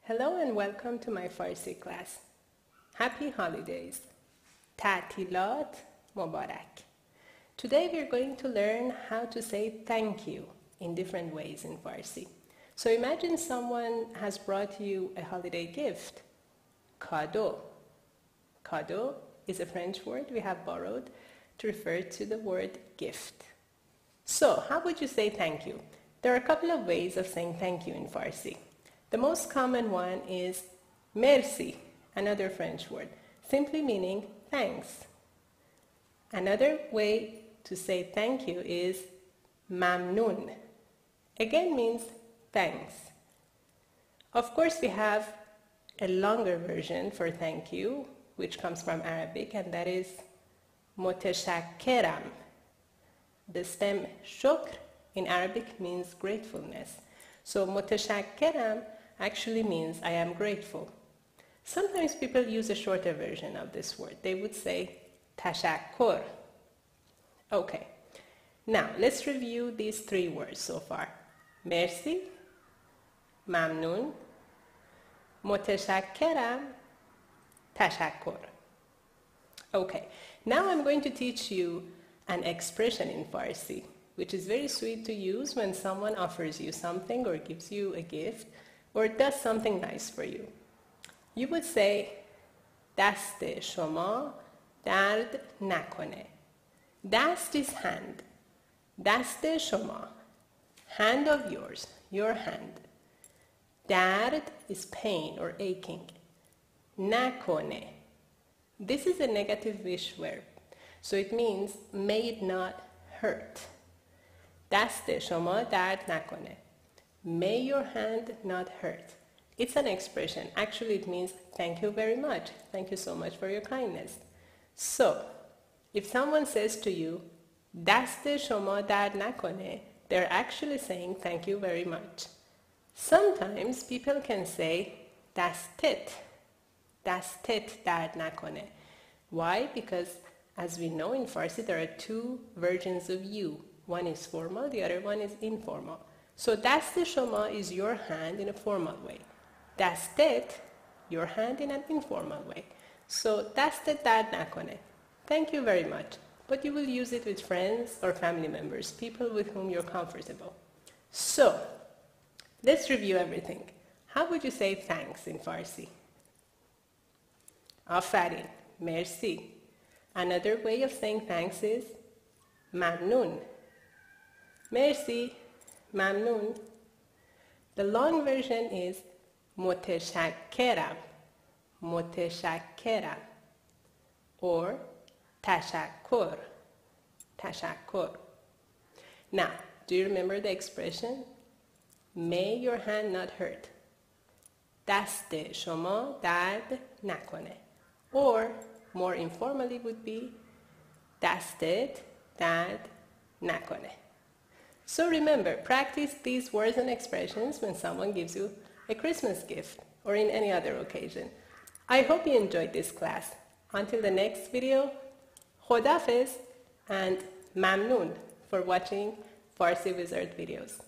Hello and welcome to my Farsi class. Happy holidays. تعطیلات مبارک. Today we are going to learn how to say thank you in different ways in Farsi. So imagine someone has brought you a holiday gift. Cadeau. Cadeau is a French word we have borrowed to refer to the word gift. So how would you say thank you? There are a couple of ways of saying thank you in Farsi. The most common one is merci, another French word, simply meaning thanks. Another way to say thank you is mamnoon. Again means thanks. Of course, we have a longer version for thank you, which comes from Arabic, and that is mutashakkiram. The stem shukr in Arabic means gratefulness. So mutashakkiram actually means I am grateful. Sometimes people use a shorter version of this word. They would say tashakkur. Okay, now let's review these three words so far. Merci, mamnoon, mutashakkiram, tashakkur. Okay, now I'm going to teach you an expression in Farsi, which is very sweet to use when someone offers you something or gives you a gift or does something nice for you. You would say, دست شما درد نکنه. Dast is hand. دست شما, hand of yours, your hand. درد is pain or aching. نکنه. This is a negative wish verb, so it means may it not hurt. دست شما درد نکنه. May your hand not hurt. It's an expression. Actually, it means thank you very much. Thank you so much for your kindness. So, if someone says to you, دست شما درد نکنه, they're actually saying thank you very much. Sometimes people can say دستت درد نکنه. Why? Because as we know in Farsi, there are two versions of you. One is formal, the other one is informal. So دست شما is your hand in a formal way. دستت, your hand in an informal way. So دستت درد نکنه. Thank you very much. But you will use it with friends or family members, people with whom you're comfortable. So, let's review everything. How would you say thanks in Farsi? آفرین, merci. Another way of saying thanks is ممنون. Merci, mamnoon. The long version is mutashakkiram, mutashakkiram, or tashakkur, tashakkur. Now, do you remember the expression? May your hand not hurt. دست شما درد نکنه. Or, more informally would be دستت درد نکنه. So remember, practice these words and expressions when someone gives you a Christmas gift or in any other occasion. I hope you enjoyed this class. Until the next video, Khodafez and Mamnoon for watching Farsi Wizard videos.